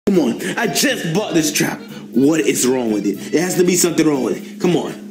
Come on. I just bought this trap. What is wrong with it? It has to be something wrong with it. Come on.